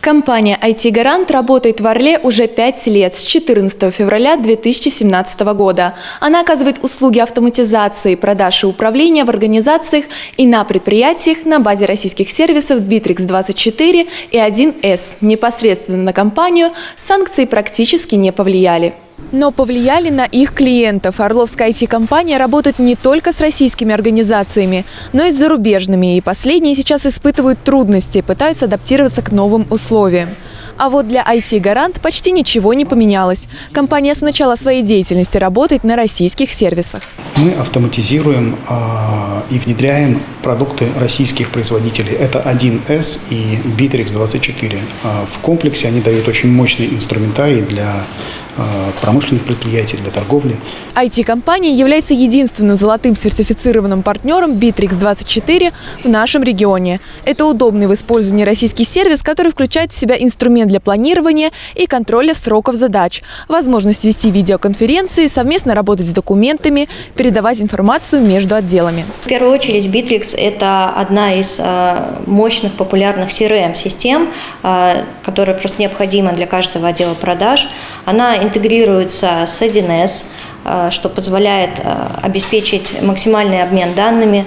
Компания IT-Гарант работает в Орле уже 5 лет, с 14 февраля 2017 года. Она оказывает услуги автоматизации, продаж и управления в организациях и на предприятиях на базе российских сервисов Bittrex24 и 1С. Непосредственно на компанию санкции практически не повлияли. Но повлияли на их клиентов. Орловская IT-компания работает не только с российскими организациями, но и с зарубежными. И последние сейчас испытывают трудности, пытаются адаптироваться к новым условиям. А вот для IT-Гарант почти ничего не поменялось. Компания с начала своей деятельности работает на российских сервисах. Мы автоматизируем и внедряем продукты российских производителей. Это 1С и Bittrex24. В комплексе они дают очень мощный инструментарий для промышленных предприятий, для торговли. IT-компания является единственным золотым сертифицированным партнером Bittrex24 в нашем регионе. Это удобный в использовании российский сервис, который включает в себя инструмент для планирования и контроля сроков задач, возможность вести видеоконференции, совместно работать с документами, передавать информацию между отделами. В первую очередь Bittrex – это одна из мощных популярных CRM-систем, которая просто необходима для каждого отдела продаж. Она интегрируется с 1С, что позволяет обеспечить максимальный обмен данными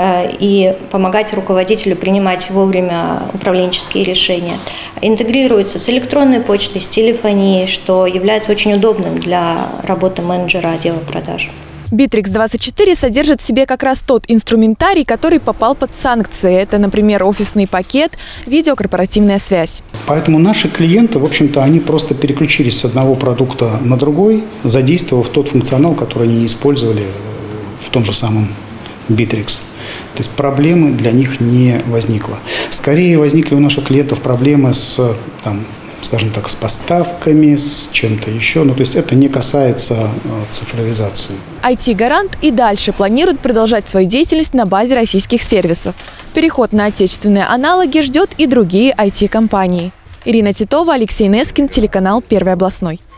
и помогать руководителю принимать вовремя управленческие решения. Интегрируется с электронной почтой, с телефонией, что является очень удобным для работы менеджера отдела продаж. Bittrex24 содержит в себе как раз тот инструментарий, который попал под санкции. Это, например, офисный пакет, видеокорпоративная связь. Поэтому наши клиенты, в общем-то, они просто переключились с одного продукта на другой, задействовав тот функционал, который они не использовали в том же самом Bittrex. То есть проблемы для них не возникло. Скорее возникли у наших клиентов проблемы с, скажем так, с поставками, с чем-то еще. То есть это не касается цифровизации. IT-Гарант и дальше планирует продолжать свою деятельность на базе российских сервисов. Переход на отечественные аналоги ждет и другие IT-компании. Ирина Титова, Алексей Нескин, телеканал «Первый областной».